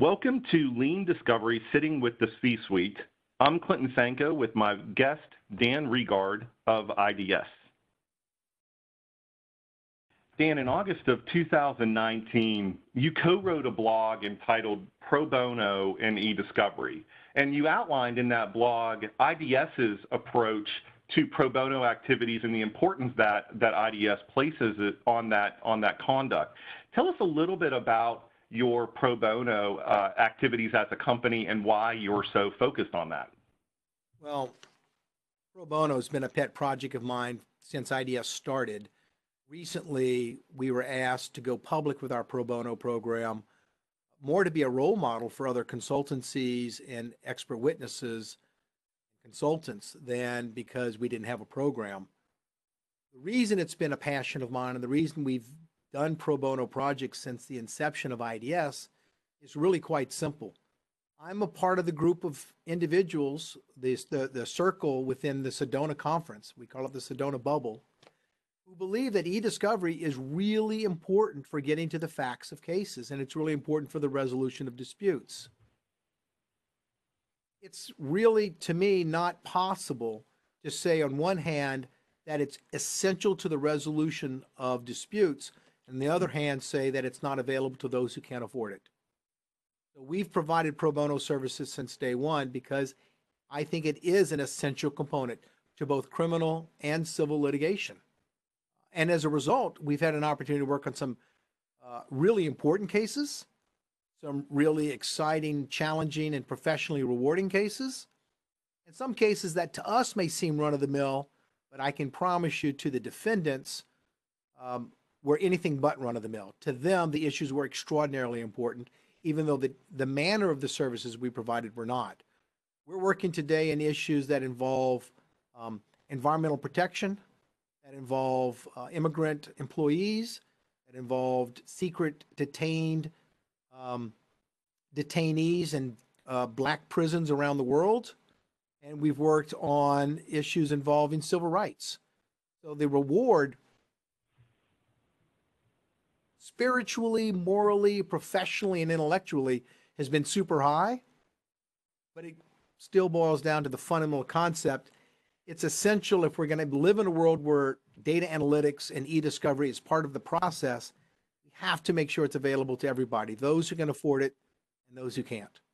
Welcome to Lean Discovery Sitting with the C-Suite. I'm Clinton Sanko with my guest, Dan Regard of IDS. Dan, in August of 2019, you co-wrote a blog entitled Pro Bono and eDiscovery, and you outlined in that blog IDS's approach to pro bono activities and the importance that IDS places on that conduct. Tell us a little bit about your pro bono activities as a company and why you're so focused on that. Well, pro bono has been a pet project of mine since IDS started. Recently, we were asked to go public with our pro bono program, more to be a role model for other consultancies and expert witnesses, consultants, than because we didn't have a program. The reason it's been a passion of mine and the reason we've done pro bono projects since the inception of IDS is really quite simple. I'm a part of the group of individuals, the circle within the Sedona Conference, we call it the Sedona Bubble, who believe that eDiscovery is really important for getting to the facts of cases, and it's really important for the resolution of disputes. It's really, to me, not possible to say on one hand that it's essential to the resolution of disputes, and on the other hand say that it's not available to those who can't afford it. So we've provided pro bono services since day one because I think it is an essential component to both criminal and civil litigation. And as a result, we've had an opportunity to work on some really important cases, some really exciting, challenging, and professionally rewarding cases, and some cases that to us may seem run-of-the-mill, but I can promise you to the defendants were anything but run-of-the-mill. To them, the issues were extraordinarily important, even though the manner of the services we provided were not. We're working today in issues that involve environmental protection, that involve immigrant employees, that involved secret detainees in black prisons around the world, and we've worked on issues involving civil rights. So the reward, spiritually, morally, professionally, and intellectually, has been super high, but it still boils down to the fundamental concept. It's essential if we're going to live in a world where data analytics and eDiscovery is part of the process. We have to make sure it's available to everybody, those who can afford it and those who can't.